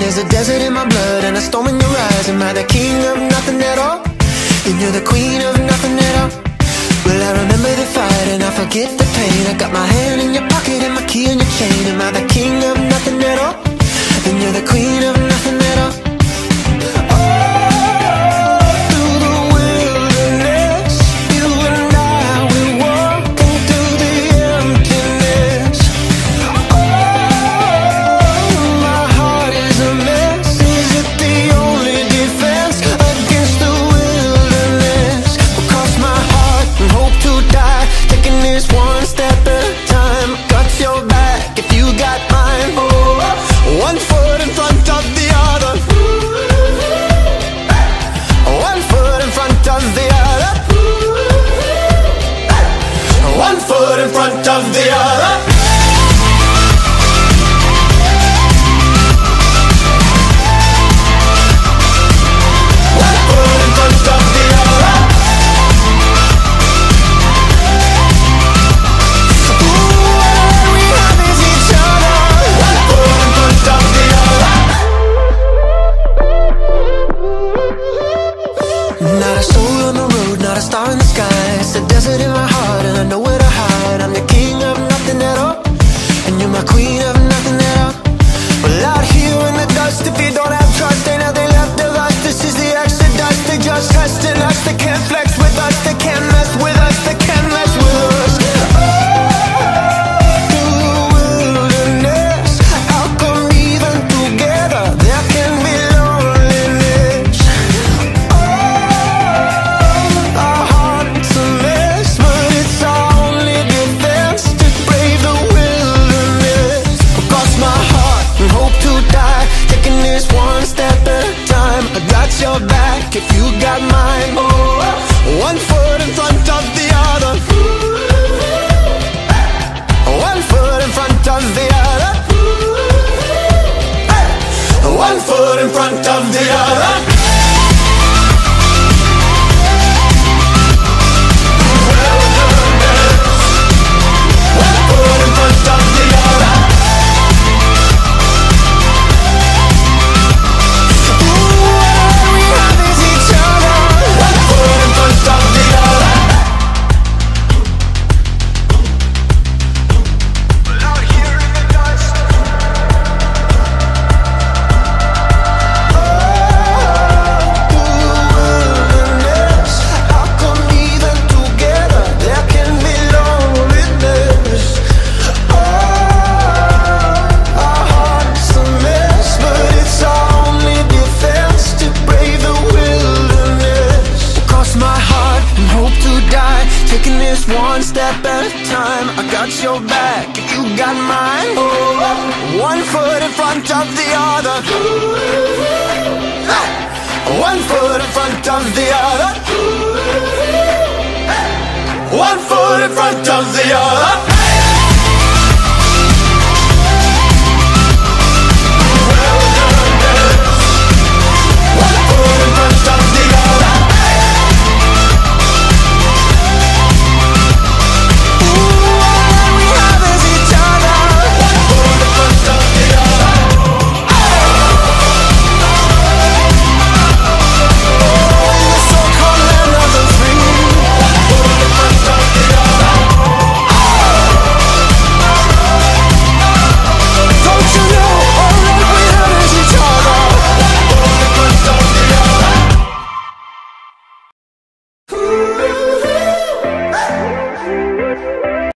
There's a desert in my blood and a storm in your eyes. Am I the king of nothing at all? Then you're the queen of nothing at all. Well, I remember the fight and I forget the pain. I got my hand in your pocket and my key in your chain. Am I the king of nothing at all? Then you're the queen of nothing at all. In front of the other. One foot in front of the other. All we have is each other. One foot in front of the other. Not a soul on the road, not a star in the sky. It's a desert in my heart and I know where to hide. I'm the king of nothing at all, and you're my queen of nothing at all. Well, out here in the dust, if you don't have trust, ain't nothing left of us. This is the exodus. They just testing us. They can't flex with us. They can't mess with us. They can't mess with us. Through the wilderness, how come even together there can be loneliness? Our hearts a mess, but it's our only defense to brave the wilderness. Cross my heart and hope to die, taking this one step at a time. I got your back if you got mine. One foot in front of the other. One foot in front of the other. One foot in front of the other. One foot in front of the other. All we have is each other. One foot in front of the other. Out here in the dust. Wilderness, how come even together there can be loneliness? Our hearts a mess, but it's our only defense to brave the wilderness. Cross my heart and hope to die, taking this one step at a time. I got your back if you got mine. One foot in front of the other. One foot in front of the other. One foot in front of the other.